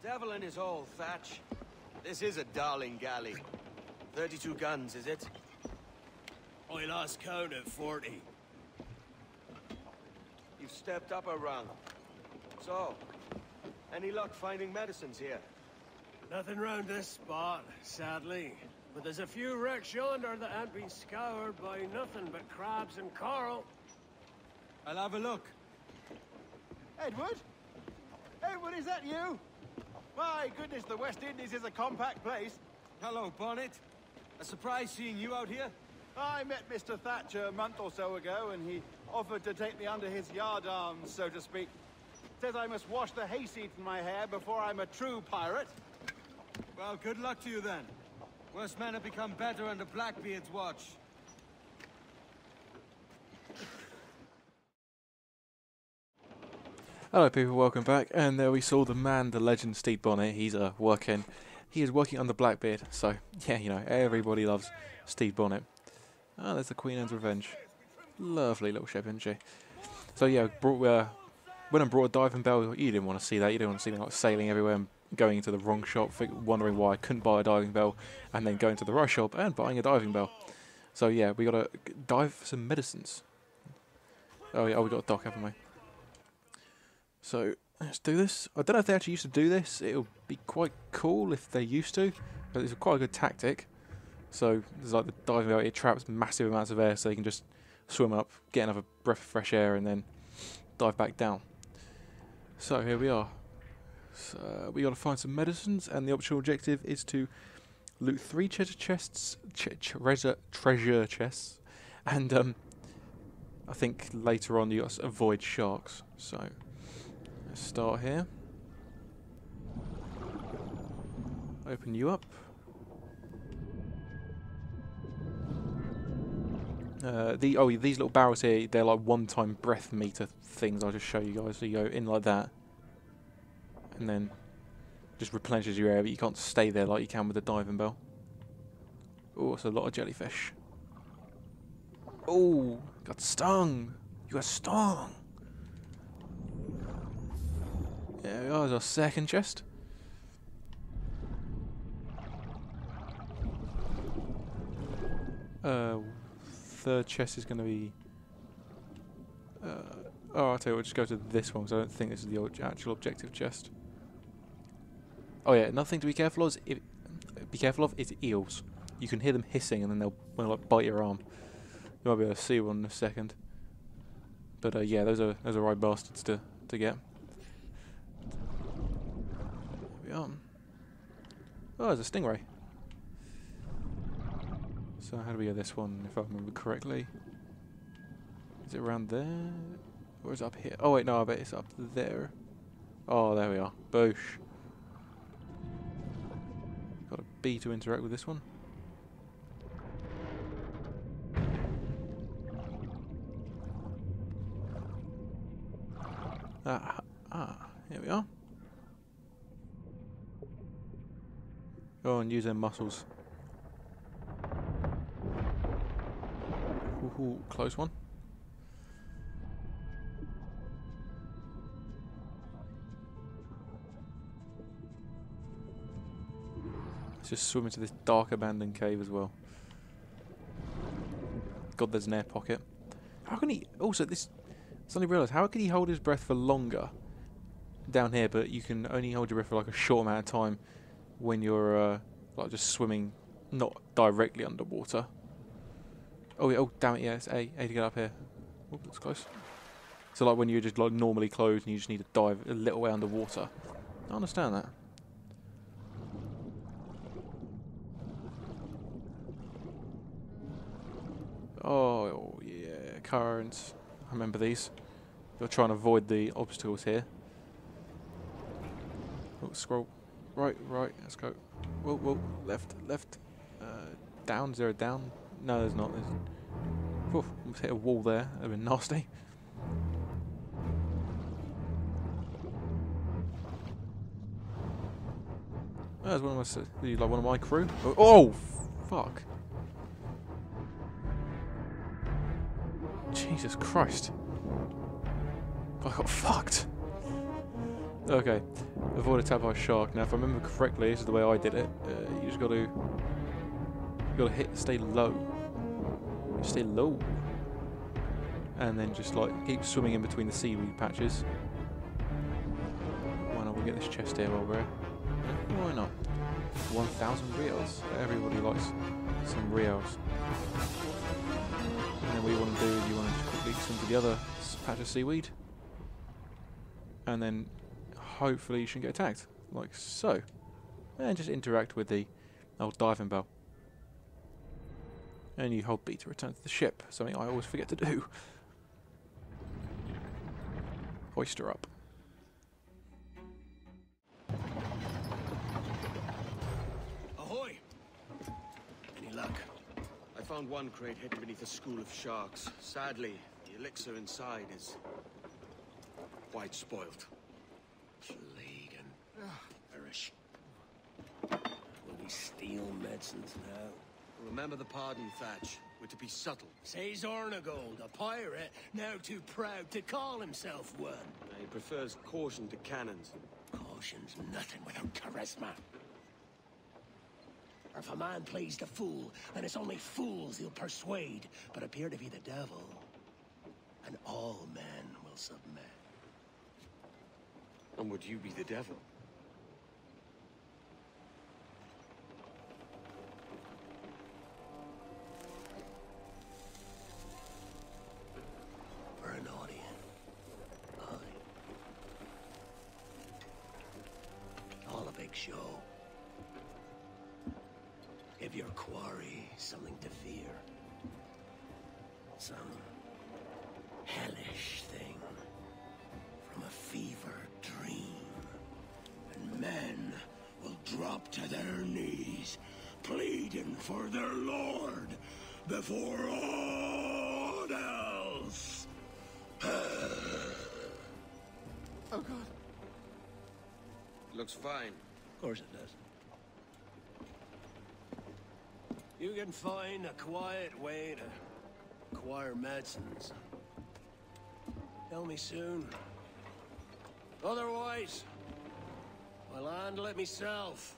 Devil in his hole, Thatch. This is a darling galley. 32 guns, is it? I lost count at 40. You've stepped up a rung. So, any luck finding medicines here? Nothing round this spot, sadly. But there's a few wrecks yonder that ain't been scoured by nothing but crabs and coral. I'll have a look. Edward? Edward, is that you? My goodness, the West Indies is a compact place. Hello, Bonnet. A surprise seeing you out here? I met Mr. Thatcher a month or so ago, and he offered to take me under his yardarms, so to speak. Says I must wash the hayseed from my hair before I'm a true pirate. Well, good luck to you then. Worst men have become better under Blackbeard's watch. Hello people, welcome back, and there we saw the man, the legend, Stede Bonnet. He is working under Blackbeard, so yeah, you know, everybody loves Stede Bonnet. Ah, there's the Queen Anne's Revenge. Lovely little ship, isn't she? So yeah, went and brought a diving bell. You didn't want to see that. You didn't want to see them like sailing everywhere and going into the wrong shop, wondering why I couldn't buy a diving bell, and then going to the right shop and buying a diving bell. So yeah, we got to dive for some medicines. Oh yeah, we got a dock, haven't we? So let's do this. I don't know if they actually used to do this. It'll be quite cool if they used to, but it's quite a good tactic. So there's like the diving bell, it traps massive amounts of air so you can just swim up, get another breath of fresh air, and then dive back down. So here we are. So we got to find some medicines, and the optional objective is to loot 3 treasure chests, treasure chests, and I think later on you got to avoid sharks. So let's start here. Open you up. These little barrels here, they're like one-time breath meter things. I'll just show you guys. So you go in like that, and then just replenishes your air, but you can't stay there like you can with the diving bell. Oh, it's a lot of jellyfish. Oh, got stung. You got stung. There we are, there's our second chest. Third chest is going to be... I'll tell you, we'll just go to this one because I don't think this is the actual objective chest. Oh yeah, another thing to be careful of is eels. You can hear them hissing and then they'll like bite your arm. You might be able to see one in a second. But yeah, those are right bastards to get. There we are. Oh, there's a stingray. So how do we get this one, if I remember correctly? Is it around there? Or is it up here? Oh wait, no, I bet it's up there. Oh, there we are. Boosh. Got a B to interact with this one. Here we are. Go and use their muscles. Ooh, close one. Let's just swim into this dark abandoned cave as well. God, there's an air pocket. How can he... Also, this... Suddenly realised, how can he hold his breath for longer down here, but you can only hold your breath for like a short amount of time when you're like just swimming not directly underwater. Oh yeah, oh damn it, yeah, it's A to get up here. Oh, that's close. So like when you're just like normally closed and you just need to dive a little way underwater. I understand that. Oh yeah, currents. I remember these. You're trying to avoid the obstacles here. Oh, scroll. Right, let's go. Whoa, left. Down, is there a down? No, there's not. There's... Oof, almost hit a wall there. That'd been nasty. There's one of my crew. Oh, fuck! Jesus Christ! I got fucked. Okay, avoid attack by a shark. Now, if I remember correctly, this is the way I did it. You just got to stay low, and then just like keep swimming in between the seaweed patches. Why not? We'll get this chest here while we're here. Why not? 1,000 reals. Everybody likes some reals. And then what you want to do is you want to just quickly swim to the other patch of seaweed, and then hopefully you shouldn't get attacked, like so. And just interact with the old diving bell. And you hold B to return to the ship, something I always forget to do. Hoist her up. Ahoy! Any luck? I found one crate hidden beneath a school of sharks. Sadly, the elixir inside is quite spoiled. Plague and perish. Will we steal medicines now? Remember the pardon, Thatch. We're to be subtle. Says Ornagold, a pirate, now too proud to call himself one. He prefers caution to cannons. Caution's nothing without charisma. Or if a man plays the fool, then it's only fools he'll persuade, but appear to be the devil. And all men will submit. And would you be the devil? For an audience. Aye. All a big show. Give your quarry something to fear. Some hellish thing from a fever dream. And men will drop to their knees, pleading for their lord before all else. Oh God. Looks fine. Of course it does. You can find a quiet way to acquire medicines. Tell me soon. Otherwise, I'll handle it myself.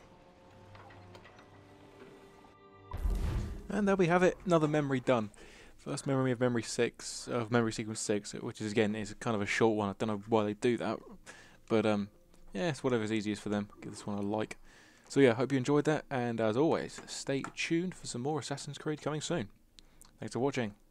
And there we have it, another memory done. First memory of Memory Sequence 6, which is again is kind of a short one. I don't know why they do that, but yeah, it's whatever's easiest for them. Give this one a like. So yeah, hope you enjoyed that, and as always, stay tuned for some more Assassin's Creed coming soon. Thanks for watching.